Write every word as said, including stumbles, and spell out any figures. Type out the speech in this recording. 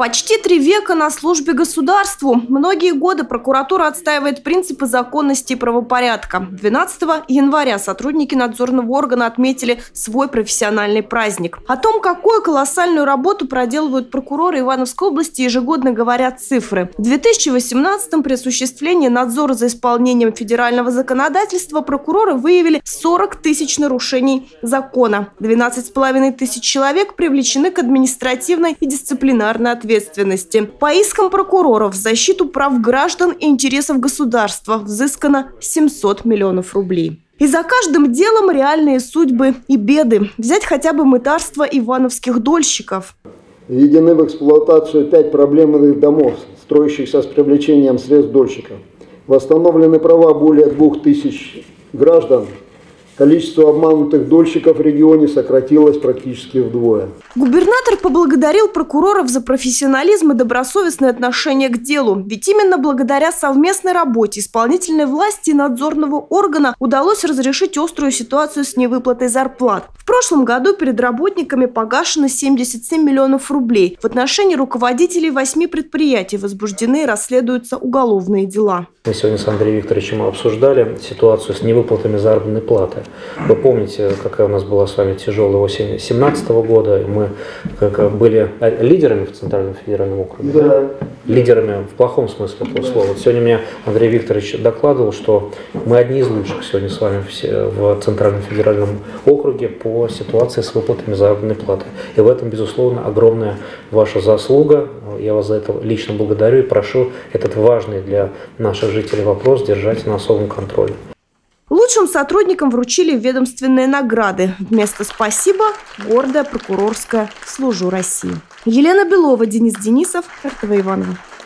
Почти три века на службе государству. Многие годы прокуратура отстаивает принципы законности и правопорядка. двенадцатого января сотрудники надзорного органа отметили свой профессиональный праздник. О том, какую колоссальную работу проделывают прокуроры Ивановской области, ежегодно говорят цифры. В две тысячи восемнадцатом при осуществлении надзора за исполнением федерального законодательства прокуроры выявили сорок тысяч нарушений закона. двенадцать с половиной тысяч человек привлечены к административной и дисциплинарной ответственности. ответственности. По искам прокуроров в защиту прав граждан и интересов государства взыскано семьсот миллионов рублей. И за каждым делом реальные судьбы и беды. Взять хотя бы мытарство ивановских дольщиков. Введены в эксплуатацию пять проблемных домов, строящихся с привлечением средств дольщиков. Восстановлены права более двух тысяч граждан. Количество обманутых дольщиков в регионе сократилось практически вдвое. Губернатор поблагодарил прокуроров за профессионализм и добросовестное отношение к делу. Ведь именно благодаря совместной работе исполнительной власти и надзорного органа удалось разрешить острую ситуацию с невыплатой зарплат. В прошлом году перед работниками погашено семьдесят семь миллионов рублей. В отношении руководителей восьми предприятий возбуждены и расследуются уголовные дела. Мы сегодня с Андреем Викторовичем обсуждали ситуацию с невыплатами заработной платы. Вы помните, какая у нас была с вами тяжелая осень две тысячи семнадцатого года. Мы как, были лидерами в Центральном федеральном округе. Да. Да? Лидерами в плохом смысле этого слова. Вот сегодня мне Андрей Викторович докладывал, что мы одни из лучших сегодня с вами в Центральном федеральном округе по ситуации с выплатами заработной платы. И в этом, безусловно, огромная ваша заслуга. Я вас за это лично благодарю и прошу этот важный для наших жителей вопрос держать на особом контроле. Лучшим сотрудникам вручили ведомственные награды. Вместо «спасибо» – гордая прокурорская «Служу России». Елена Белова, Денис Денисов, эр тэ вэ Иваново.